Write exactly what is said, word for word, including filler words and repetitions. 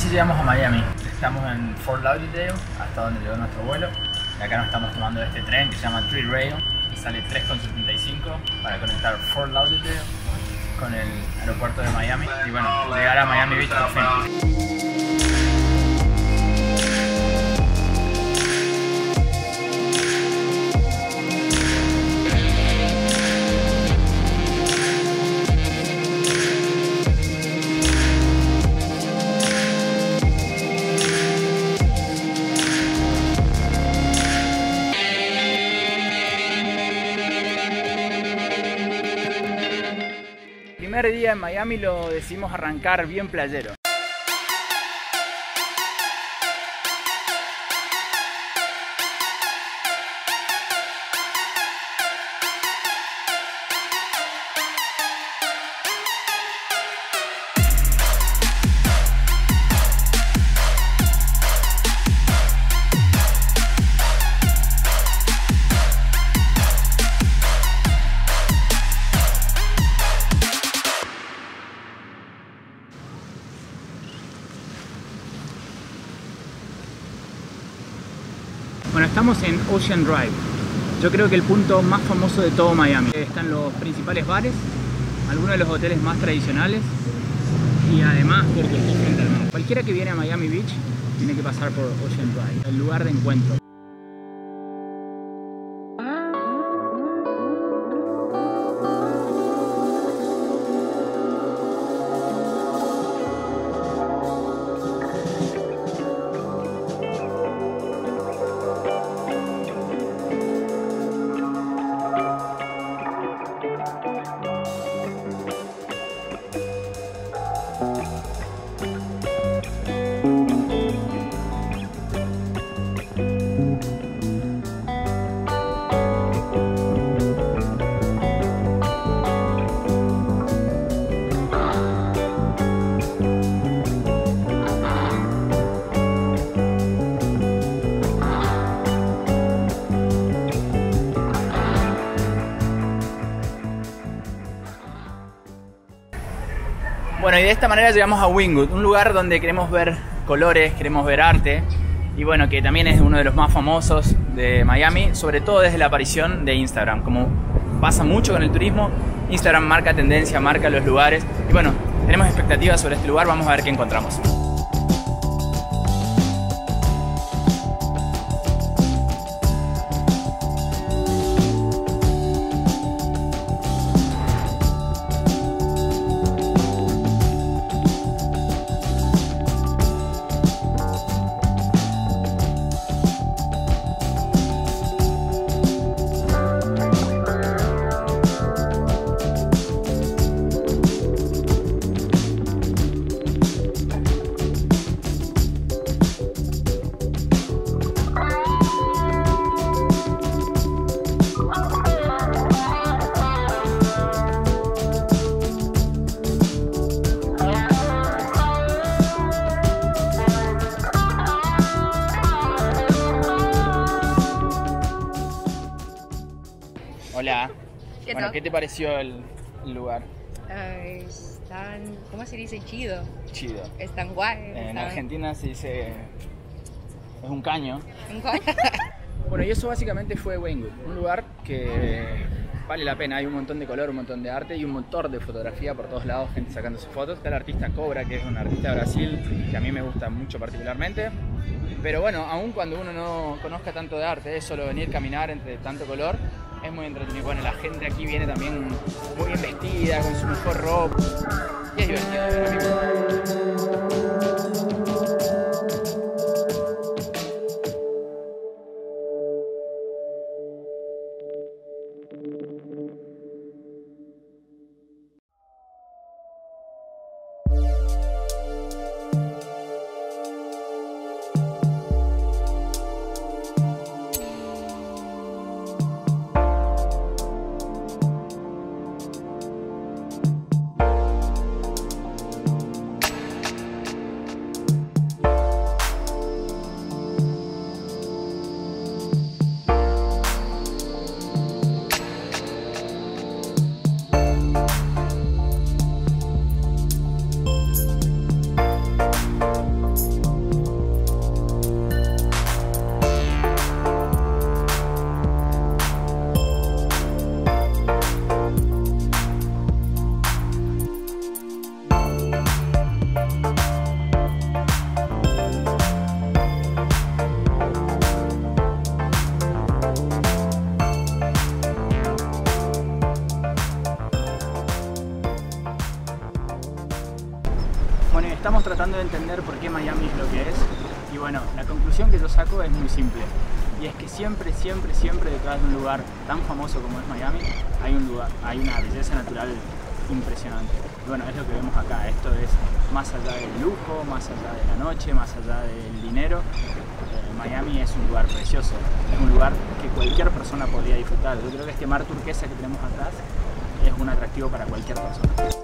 llegamos a Miami. Estamos en Fort Lauderdale, hasta donde llegó nuestro vuelo. Y acá nos estamos tomando este tren que se llama Three Rail y sale tres con setenta y cinco para conectar Fort Lauderdale con el aeropuerto de Miami y bueno, llegar a Miami Beach por fin. El primer día en Miami lo decidimos arrancar bien playero. Bueno, estamos en Ocean Drive. Yo creo que el punto más famoso de todo Miami. Están los principales bares, algunos de los hoteles más tradicionales y además porque está frente al mar. Cualquiera que viene a Miami Beach tiene que pasar por Ocean Drive, el lugar de encuentro. Bueno, y de esta manera llegamos a Wynwood, un lugar donde queremos ver colores, queremos ver arte y bueno, que también es uno de los más famosos de Miami, sobre todo desde la aparición de Instagram. Como pasa mucho con el turismo, Instagram marca tendencia, marca los lugares y bueno, tenemos expectativas sobre este lugar, vamos a ver qué encontramos. Hola. ¿Qué bueno, tal? ¿qué te pareció el, el lugar? Uh, están, ¿cómo se dice? Chido. Chido. Están guay. En están... Argentina se dice... es un caño. ¿Un coño? Bueno, y eso básicamente fue Wynwood, un lugar que vale la pena. Hay un montón de color, un montón de arte y un montón de fotografía por todos lados, gente sacándose fotos. Está el artista Cobra, que es un artista de Brasil, que a mí me gusta mucho particularmente. Pero bueno, aun cuando uno no conozca tanto de arte, es solo venir, caminar entre tanto color, es muy entretenido. Bueno, la gente aquí viene también muy bien vestida, con su mejor ropa. Y es divertido de ver, amigos. tratando de entender por qué Miami es lo que es. Y bueno, la conclusión que yo saco es muy simple. Y es que siempre, siempre, siempre detrás de un lugar tan famoso como es Miami, hay, un lugar, hay una belleza natural impresionante. Y bueno, es lo que vemos acá. Esto es más allá del lujo, más allá de la noche, más allá del dinero. Eh, Miami es un lugar precioso. Es un lugar que cualquier persona podría disfrutar. Yo creo que este mar turquesa que tenemos atrás es un atractivo para cualquier persona.